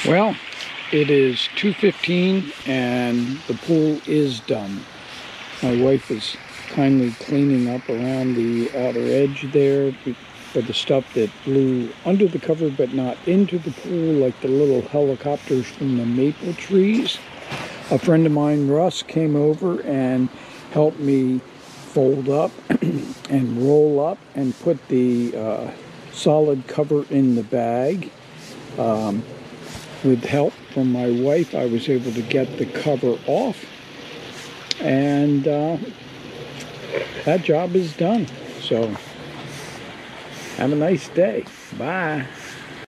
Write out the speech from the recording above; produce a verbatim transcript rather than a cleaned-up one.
Well, it is two fifteen and the pool is done. My wife is kindly cleaning up around the outer edge there for the stuff that blew under the cover but not into the pool, like the little helicopters from the maple trees. A friend of mine, Russ, came over and helped me fold up and roll up and put the uh, solid cover in the bag. Um, with help from my wife, I was able to get the cover off, and uh, that job is done. So have a nice day. Bye.